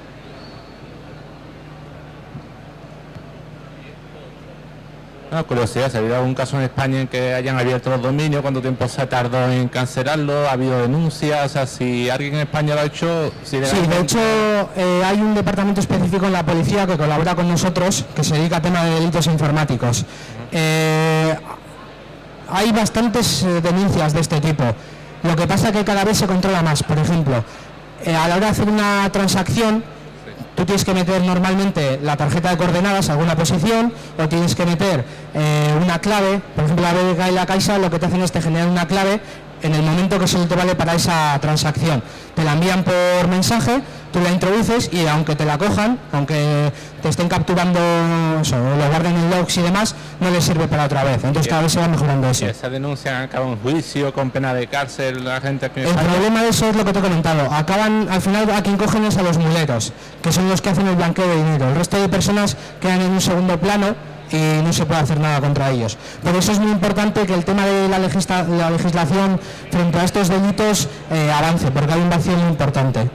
Speaker 3: Una curiosidad, ¿ha habido algún caso en España en que hayan abierto los dominios? ¿Cuánto tiempo se ha tardado en cancelarlo? ¿Ha habido denuncias? O sea, si alguien en España lo ha hecho... Si
Speaker 1: sí, de hecho eh, hay un departamento específico en la policía que colabora con nosotros, que se dedica a tema de delitos informáticos. Uh-huh. eh, hay bastantes eh, denuncias de este tipo. Lo que pasa es que cada vez se controla más. Por ejemplo, eh, a la hora de hacer una transacción, tú tienes que meter normalmente la tarjeta de coordenadas a alguna posición, o tienes que meter eh, una clave. Por ejemplo, la B B K y la Caixa lo que te hacen es te generar una clave en el momento que solo te vale para esa transacción. Te la envían por mensaje, tú la introduces y aunque te la cojan, aunque te estén capturando eso, lo guarden en logs y demás, no les sirve para otra vez. Entonces cada vez se va mejorando eso.
Speaker 3: ¿Y esa denuncia acaba en juicio, con pena de cárcel, la gente que...
Speaker 1: El problema de eso es lo que te he comentado. Acaban, al final a quien cogen es a los muleros, que son los que hacen el blanqueo de dinero. El resto de personas quedan en un segundo plano y no se puede hacer nada contra ellos. Por eso es muy importante que el tema de la, legisla la legislación frente a estos delitos eh, avance, porque hay un vacío muy importante.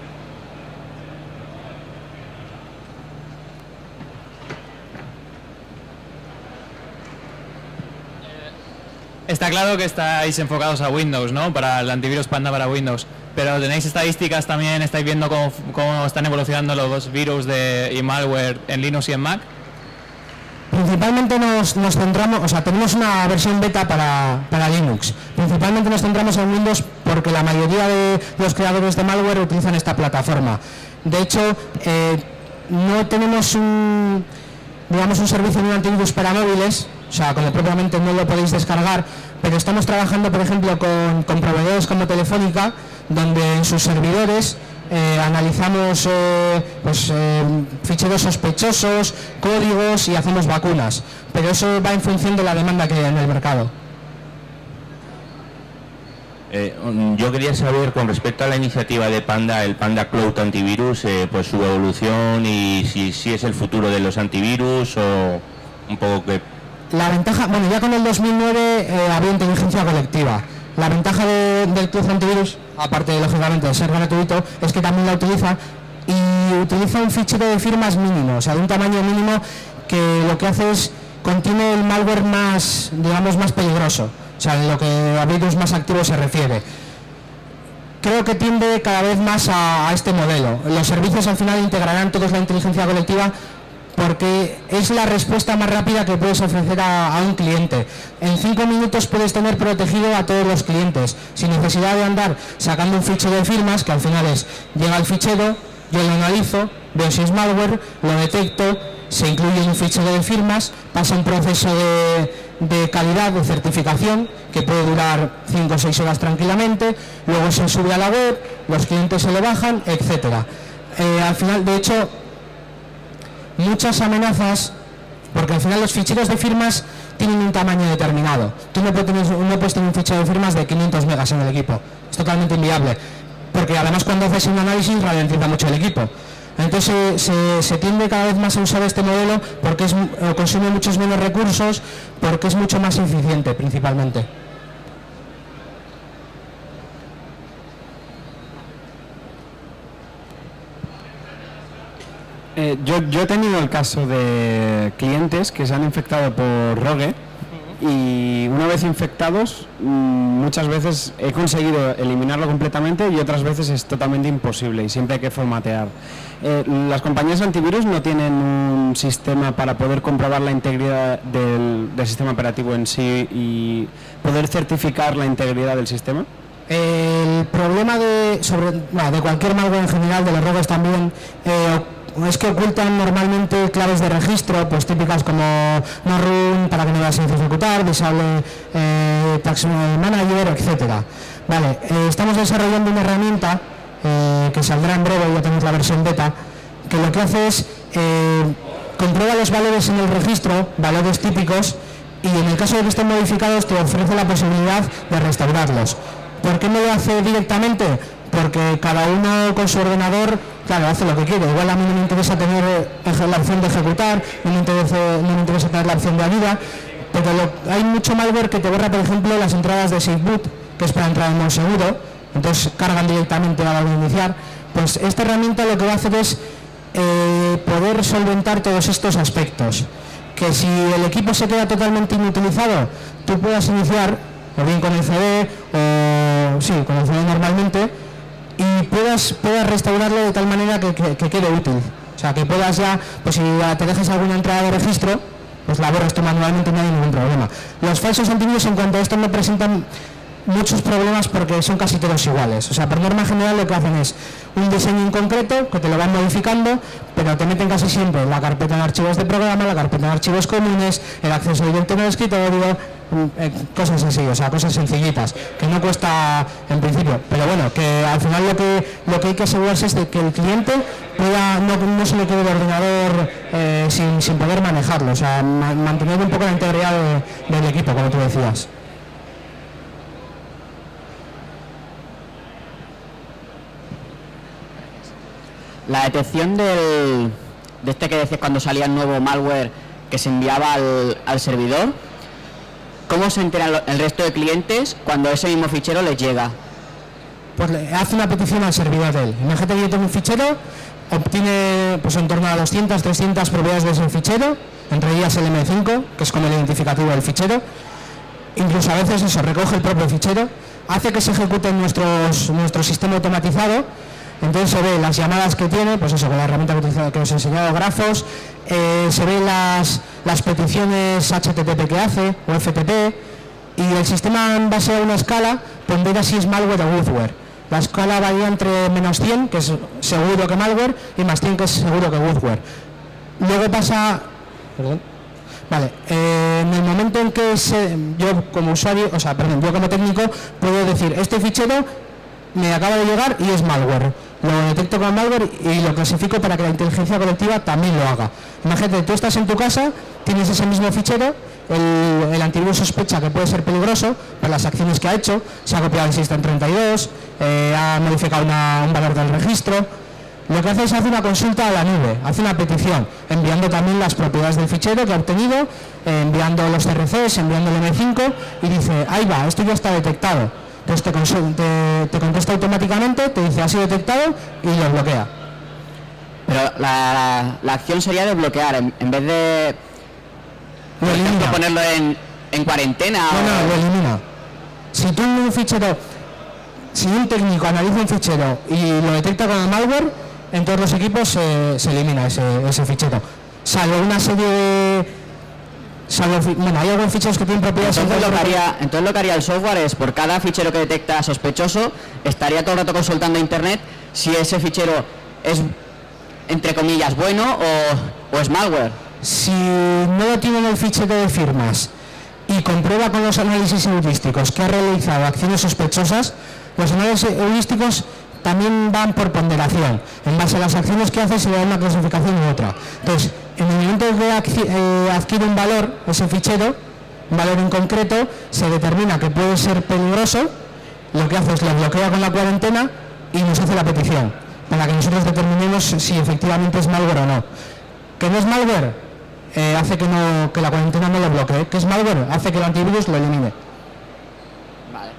Speaker 4: Está claro que estáis enfocados a Windows, ¿no? Para el antivirus Panda para Windows. Pero tenéis estadísticas también, estáis viendo cómo, cómo están evolucionando los virus de, y malware en Linux y en Mac.
Speaker 1: principalmente nos, nos centramos, o sea, tenemos una versión beta para, para Linux. Principalmente nos centramos en Windows porque la mayoría de los creadores de malware utilizan esta plataforma. De hecho, eh, no tenemos un, digamos, un servicio de un antivirus para móviles, o sea, como propiamente no lo podéis descargar, pero estamos trabajando, por ejemplo, con, con proveedores como Telefónica, donde en sus servidores Eh, analizamos eh, pues, eh, ficheros sospechosos, códigos y hacemos vacunas, pero eso va en función de la demanda que hay en el mercado.
Speaker 5: Eh, yo quería saber, con respecto a la iniciativa de Panda, el Panda Cloud Antivirus, eh, pues su evolución y si, si es el futuro de los antivirus o un poco que...
Speaker 1: La ventaja, bueno, ya con el dos mil nueve eh, había inteligencia colectiva. La ventaja de, del Cloud Antivirus, aparte de, lógicamente, de ser gratuito, es que también la utiliza y utiliza un fichero de firmas mínimo, o sea, de un tamaño mínimo que lo que hace es, contiene el malware más, digamos, más peligroso, o sea, en lo que a virus más activos se refiere. Creo que tiende cada vez más a, a este modelo. Los servicios al final integrarán todos la inteligencia colectiva porque es la respuesta más rápida que puedes ofrecer a, a un cliente. En cinco minutos puedes tener protegido a todos los clientes, sin necesidad de andar sacando un fichero de firmas, que al final es, llega el fichero, yo lo analizo, veo si es malware, lo detecto, se incluye en un fichero de firmas, pasa un proceso de, de calidad, de certificación, que puede durar cinco o seis horas tranquilamente, luego se sube a la web, los clientes se lo bajan, etcétera. Eh, al final, de hecho, muchas amenazas, porque al final los ficheros de firmas tienen un tamaño determinado. Tú no puedes tener, no puedes tener un fichero de firmas de quinientos megas en el equipo. Es totalmente inviable, porque además cuando haces un análisis ralentiza mucho el equipo. Entonces se, se tiende cada vez más a usar este modelo porque es, consume muchos menos recursos, porque es mucho más eficiente principalmente.
Speaker 6: Eh, yo, yo he tenido el caso de clientes que se han infectado por Rogue y una vez infectados muchas veces he conseguido eliminarlo completamente y otras veces es totalmente imposible y siempre hay que formatear. Eh, las compañías antivirus no tienen un sistema para poder comprobar la integridad del, del sistema operativo en sí y poder certificar la integridad del sistema.
Speaker 1: El problema de, sobre, bueno, de cualquier malware en general, de los rogues también, eh, es que ocultan normalmente claves de registro, pues típicas como no run para que no vayas a ejecutar, disable eh, tax manager, etcétera. Vale, eh, estamos desarrollando una herramienta eh, que saldrá en breve, ya tenemos la versión beta, que lo que hace es eh, comprueba los valores en el registro, valores típicos, y en el caso de que estén modificados te ofrece la posibilidad de restaurarlos. ¿Por qué no lo hace directamente? Porque cada uno con su ordenador, claro, hace lo que quiere. Igual a mí no me interesa tener la opción de ejecutar, no me interesa, no me interesa tener la opción de ayuda, pero lo, hay mucho malware que te borra, por ejemplo, las entradas de SafeBoot, que es para entrar en modo seguro, entonces cargan directamente a la hora de iniciar. Pues esta herramienta lo que va a hacer es eh, poder solventar todos estos aspectos. Que si el equipo se queda totalmente inutilizado, tú puedas iniciar, o bien con el C D, o sí, con el C D normalmente, y puedas, puedas restaurarlo de tal manera que, que, que quede útil. O sea, que puedas ya, pues si te dejas alguna entrada de registro, pues la borras tú manualmente y no hay ningún problema. Los falsos antivirus en cuanto a esto no presentan muchos problemas porque son casi todos iguales. O sea, por norma general lo que hacen es un diseño en concreto que te lo van modificando, pero te meten casi siempre la carpeta de archivos de programa, la carpeta de archivos comunes, el acceso directo en el escritorio, eh, cosas así, o sea, cosas sencillitas, que no cuesta en principio, pero bueno, que al final lo que lo que hay que asegurarse es de que el cliente pueda, no, no se le quede el ordenador eh, sin, sin poder manejarlo, o sea, ma mantener un poco la integridad de, del equipo, como tú decías.
Speaker 7: La detección del, de este que decías cuando salía el nuevo malware que se enviaba al, al servidor, ¿cómo se enteran el resto de clientes cuando ese mismo fichero les llega?
Speaker 1: Pues le hace una petición al servidor de él. Imagínate que yo tengo un fichero, obtiene pues en torno a doscientas, trescientas propiedades de ese fichero, entre ellas el eme cinco, que es como el identificativo del fichero. Incluso a veces eso, recoge el propio fichero, hace que se ejecute nuestros, nuestro sistema automatizado Entonces se ve las llamadas que tiene, pues eso, con la herramienta que, utiliza, que os he enseñado, grafos, eh, se ve las, las peticiones H T T P que hace, o F T P, y el sistema en base a una escala pondera si es malware o woodware. La escala varía entre menos cien, que es seguro que malware, y más cien, que es seguro que woodware. Luego pasa... Perdón. Vale, eh, en el momento en que se, yo como usuario, o sea, perdón, yo como técnico puedo decir, este fichero me acaba de llegar y es malware. Lo detecto como malware y lo clasifico para que la inteligencia colectiva también lo haga. Imagínate, tú estás en tu casa, tienes ese mismo fichero, el, el antivirus sospecha que puede ser peligroso por las acciones que ha hecho, se ha copiado el System treinta y dos, eh, ha modificado una, un valor del registro. Lo que hace es hacer una consulta a la nube, hace una petición, enviando también las propiedades del fichero que ha obtenido, eh, enviando los C R Cs, enviando el M cinco y dice, ahí va, esto ya está detectado. Entonces te, te, te contesta automáticamente, te dice ha sido detectado y lo bloquea.
Speaker 7: Pero la, la, la acción sería de bloquear, en, en vez de
Speaker 1: lo
Speaker 7: por ejemplo,
Speaker 1: elimina.
Speaker 7: ponerlo en, en cuarentena.
Speaker 1: No,
Speaker 7: o...
Speaker 1: no, lo elimina. Si tú un fichero, si un técnico analiza un fichero y lo detecta como malware, en todos los equipos eh, se elimina ese, ese fichero. Salvo una serie de... Salvo, bueno, hay algunos ficheros que tienen propiedades...
Speaker 7: Entonces lo, que haría, entonces lo que haría el software es, por cada fichero que detecta sospechoso, estaría todo el rato consultando internet si ese fichero es, entre comillas, bueno o, o es malware.
Speaker 1: Si no lo tiene en el fichero de firmas y comprueba con los análisis heurísticos que ha realizado acciones sospechosas, los análisis heurísticos también van por ponderación. En base a las acciones que hace se le da una clasificación u otra. Entonces, en el momento en que eh, adquiere un valor, ese fichero, un valor en concreto, se determina que puede ser peligroso, lo que hace es lo bloquea con la cuarentena y nos hace la petición, para que nosotros determinemos si efectivamente es malware o no. ¿Que no es malware? Eh, hace que, no, que la cuarentena no lo bloquee. ¿Que es malware? Hace que el antivirus lo elimine.
Speaker 7: Vale.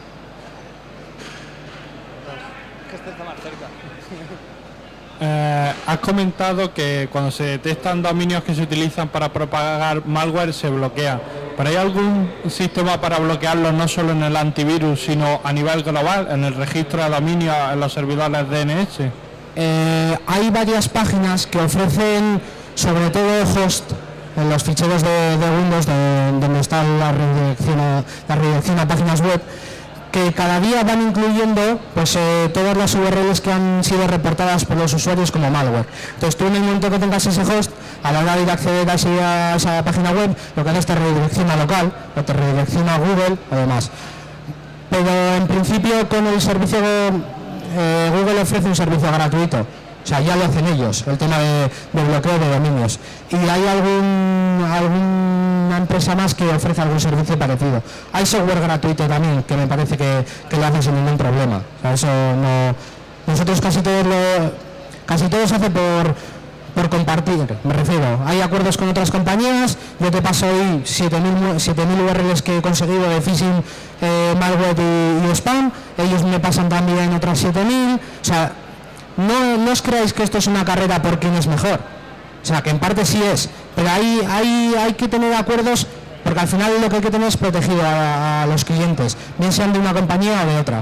Speaker 8: Eh, has comentado que cuando se detectan dominios que se utilizan para propagar malware se bloquea. ¿Pero hay algún sistema para bloquearlo no solo en el antivirus, sino a nivel global, en el registro de dominios, en los servidores D N S?
Speaker 1: Eh, hay varias páginas que ofrecen, sobre todo host, en los ficheros de, de Windows, de, donde está la redirección, a, la redirección a páginas web, que cada día van incluyendo pues eh, todas las U R Ls que han sido reportadas por los usuarios como malware. Entonces tú en el momento que tengas ese host, a la hora de ir a acceder a esa, a esa página web, lo que hace es te redirecciona local, o te redirecciona a Google o demás. Pero en principio con el servicio, eh, Google ofrece un servicio gratuito. O sea, ya lo hacen ellos, el tema de, de bloqueo de dominios. Y hay algún, alguna empresa más que ofrece algún servicio parecido. Hay software gratuito también, que me parece que, que lo hace sin ningún problema. O sea, eso no... Nosotros casi todo lo, casi todo se hace por, por compartir, me refiero. Hay acuerdos con otras compañías, yo te paso hoy siete mil U R Ls que he conseguido de phishing, eh, malware y, y spam, ellos me pasan también otras siete mil, o sea... No, no os creáis que esto es una carrera por quién es mejor. O sea, que en parte sí es, pero hay, hay, hay que tener acuerdos, porque al final lo que hay que tener es protegido a, a los clientes, bien sean de una compañía o de otra.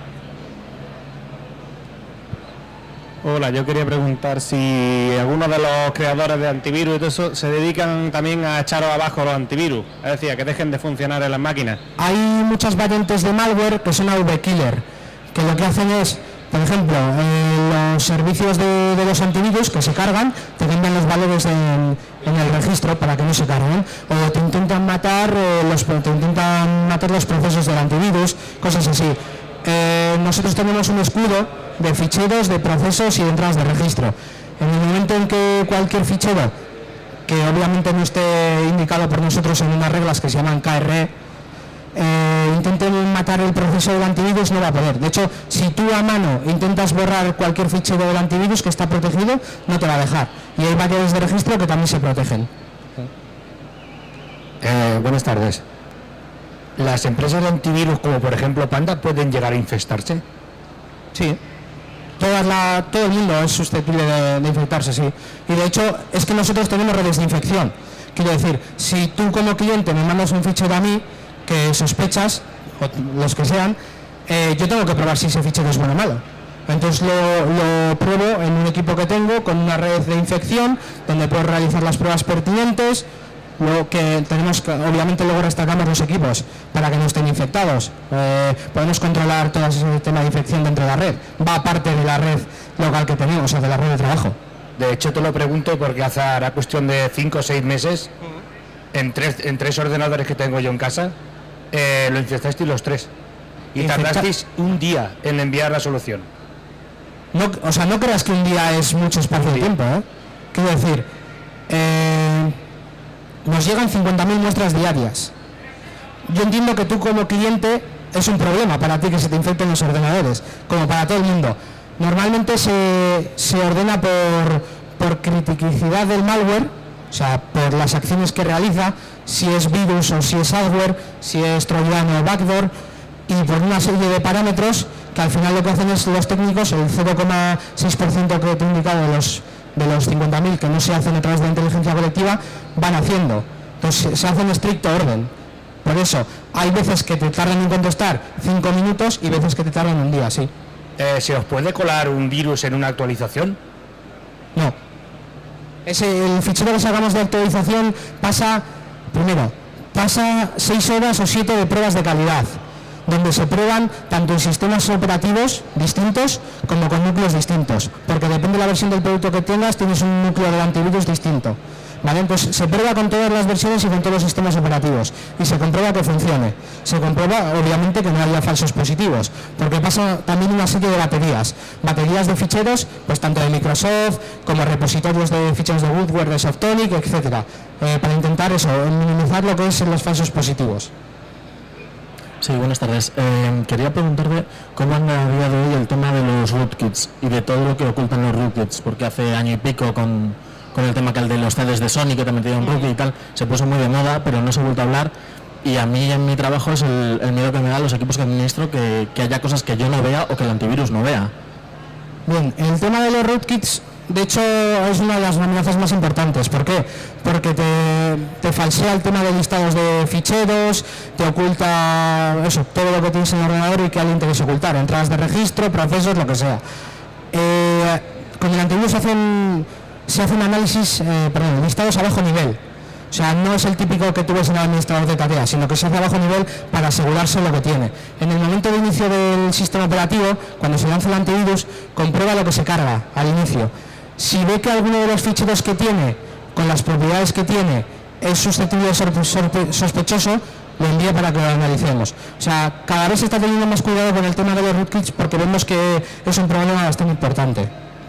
Speaker 6: Hola, yo quería preguntar si algunos de los creadores de antivirus y todo eso se dedican también a echaros abajo los antivirus, es decir, a que dejen de funcionar en las máquinas.
Speaker 1: Hay muchas variantes de malware que son A V killer, que lo que hacen es, por ejemplo, eh, los servicios de, de los antivirus que se cargan, te cambian los valores en, en el registro para que no se carguen, o te intentan matar, eh, los, te intentan matar los procesos del antivirus, cosas así. Eh, nosotros tenemos un escudo de ficheros, de procesos y de entradas de registro. En el momento en que cualquier fichero, que obviamente no esté indicado por nosotros en unas reglas que se llaman K R E, Eh, intenten matar el proceso del antivirus, no va a poder. De hecho, si tú a mano intentas borrar cualquier fichero del antivirus que está protegido, no te va a dejar. Y hay variedades de registro que también se protegen.
Speaker 9: Eh, buenas tardes. ¿Las empresas de antivirus, como por ejemplo Panda, pueden llegar a infestarse?
Speaker 1: Sí. Toda la, todo el mundo es susceptible de, de infectarse, sí. Y de hecho, es que nosotros tenemos redes de infección. Quiero decir, si tú como cliente me mandas un fichero a mí, que sospechas, o los que sean, eh, yo tengo que probar si ese fichero es bueno o malo. Entonces lo, lo pruebo en un equipo que tengo con una red de infección donde puedo realizar las pruebas pertinentes. Lo que tenemos que, obviamente luego restacamos los equipos para que no estén infectados. Eh, podemos controlar todo ese tema de infección dentro de la red. Va aparte de la red local que tenemos, o sea, de la red de trabajo.
Speaker 9: De hecho te lo pregunto porque hace ahora cuestión de cinco o seis meses, en tres, en tres ordenadores que tengo yo en casa, eh, lo infectasteis los tres. Y
Speaker 1: Infecta...
Speaker 9: tardasteis un día en enviar la solución.
Speaker 1: No, o sea, no creas que un día es mucho espacio de tiempo, ¿eh? Quiero decir, eh, nos llegan cincuenta mil muestras diarias. Yo entiendo que tú como cliente es un problema para ti que se te infecten los ordenadores, como para todo el mundo. Normalmente se, se ordena por, por criticidad del malware, o sea, por las acciones que realiza, si es virus o si es adware, si es troyano o backdoor, y por una serie de parámetros que al final lo que hacen es los técnicos, el cero coma seis por ciento que te he indicado de los, de los cincuenta mil que no se hacen a través de la inteligencia colectiva, van haciendo. Entonces se hace en estricto orden. Por eso, hay veces que te tardan en contestar cinco minutos y veces que te tardan un día, sí.
Speaker 9: Eh, ¿Se os puede colar un virus en una actualización?
Speaker 1: No. Ese, el fichero que sacamos de actualización pasa, primero, pasa seis horas o siete de pruebas de calidad, donde se prueban tanto en sistemas operativos distintos como con núcleos distintos, porque depende de la versión del producto que tengas, tienes un núcleo de antivirus distinto. ¿Vale? Entonces se prueba con todas las versiones y con todos los sistemas operativos y se comprueba que funcione. Se comprueba obviamente que no haya falsos positivos, porque pasa también una serie de baterías. Baterías de ficheros, pues tanto de Microsoft como repositorios de ficheros de Woodward, de Softonic, etcétera, eh, para intentar eso, minimizar lo que es los falsos positivos.
Speaker 10: Sí, buenas tardes. Eh, quería preguntarte cómo anda a día de hoy el tema de los rootkits y de todo lo que ocultan los rootkits, porque hace año y pico con, con el tema que el de los C Ds de Sony, que también tenía un rootkit y tal, se puso muy de moda, pero no se ha vuelto a hablar. Y a mí en mi trabajo es el, el miedo que me da a los equipos que administro, que, que haya cosas que yo no vea o que el antivirus no vea.
Speaker 1: Bien, el tema de los rootkits, de hecho, es una de las amenazas más importantes. ¿Por qué? Porque te, te falsea el tema de listados de ficheros, te oculta eso, todo lo que tienes en el ordenador y que alguien te quiere ocultar, entradas de registro, procesos, lo que sea. Eh, con el antivirus se hacen, se hacen análisis, eh, perdón, listados a bajo nivel. O sea, no es el típico que tú ves en el administrador de tareas, sino que se hace a bajo nivel para asegurarse lo que tiene. En el momento de inicio del sistema operativo, cuando se lanza el antivirus, comprueba lo que se carga al inicio. Si ve que alguno de los ficheros que tiene, con las propiedades que tiene, es susceptible de ser sospechoso, lo envía para que lo analicemos. O sea, cada vez se está teniendo más cuidado con el tema de los rootkits porque vemos que es un problema bastante importante.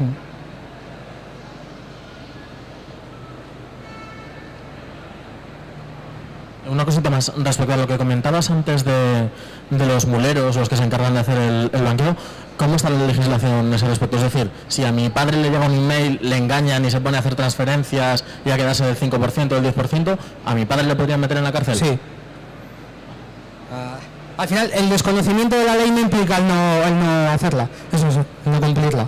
Speaker 10: Una cosita más respecto a lo que comentabas antes de, de los muleros, los que se encargan de hacer el, el blanqueo. ¿Cómo está la legislación en ese respecto? Es decir, si a mi padre le llega un email, le engañan y se pone a hacer transferencias y a quedarse del cinco por ciento, del diez por ciento, ¿a mi padre le podrían meter en la cárcel?
Speaker 1: Sí. Uh, al final, el desconocimiento de la ley no implica el no, el no hacerla. Eso sí, el no cumplirla.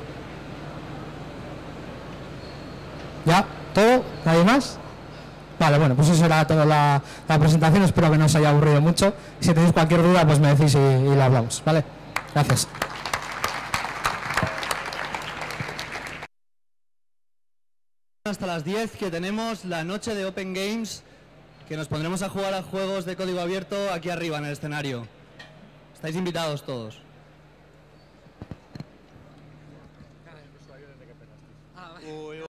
Speaker 1: ¿Ya? ¿Todo? ¿Nadie más? Vale, bueno, pues eso era toda la, la presentación. Espero que no os haya aburrido mucho. Si tenéis cualquier duda, pues me decís y, y la hablamos. ¿Vale? Gracias.
Speaker 11: Hasta las diez, que tenemos la noche de Open Games, que nos pondremos a jugar a juegos de código abierto aquí arriba en el escenario. Estáis invitados todos.